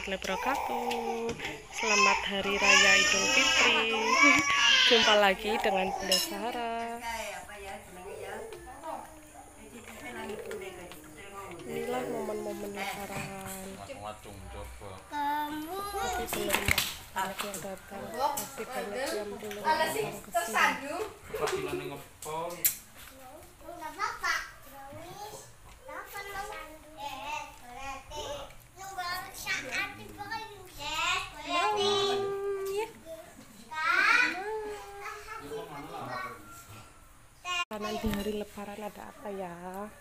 warahmatullahi wabarakatuh. Selamat Hari Raya Idul Fitri. Jumpa lagi dengan Bunda Sarah. Inilah momen-momen lebaran. Tapi belum banyak yang datang, masih banyak yang belum datang ke sini. Makanan di hari lebaran ada apa ya?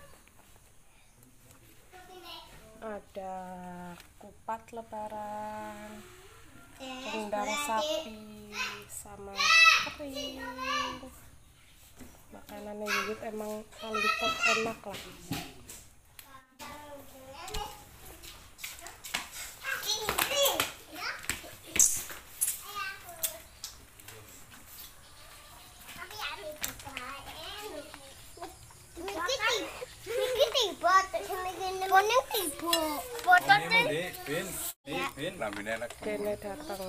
Ada kupat lebaran, rendang sapi, sama kering. Makanan yang Yuyut emang paling top, enak lah. Dene datang.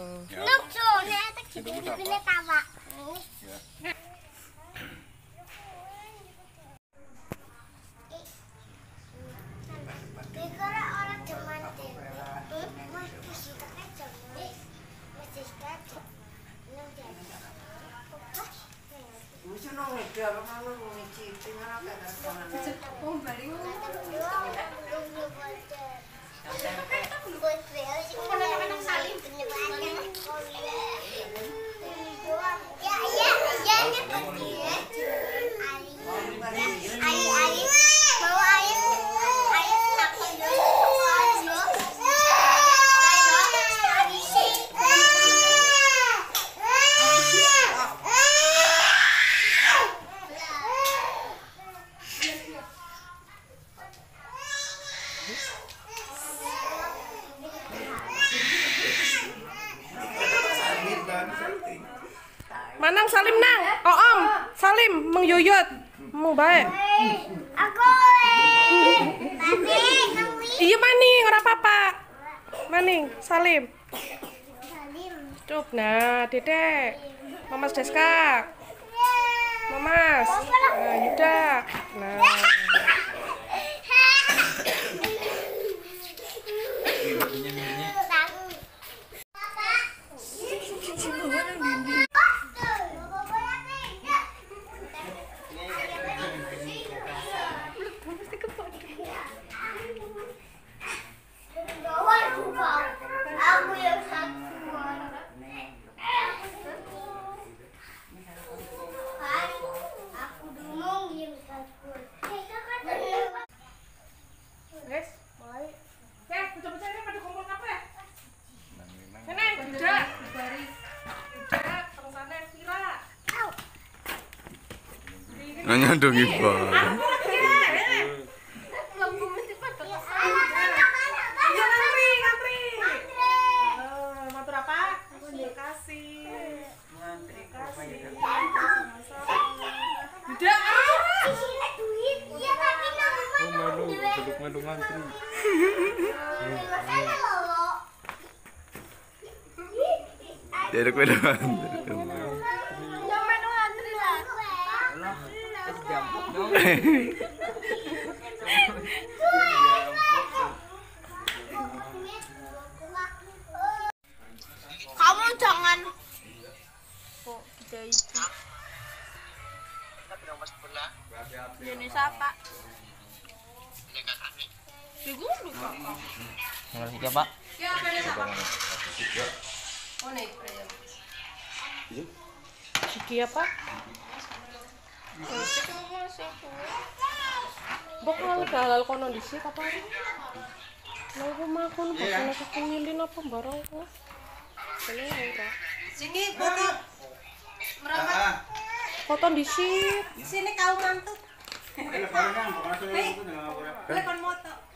Manang Salim nang, Om Salim Meng Yuyut, mau baik. Aku. Iya maning, ora apa-apa. Maning Salim. Cup, nah Dedek, Mamas Deska, Mamas, nah Yuda, nah. Nanya dong Ibu. Matur apa? Terima kasih. Malu ngantri. Jadi aku udah Kamu jangan kok kita itu jenis apa? Digunduk Pak. Nomor 3 Pak. Iki apa? Bok kalau halal kono dhisik apa? Nang rumahku bakal aku nyilin apa barangku. Ini ora. Sini foto. Merapat. Foto dhisik. Sini kau mantu. Telepon moto.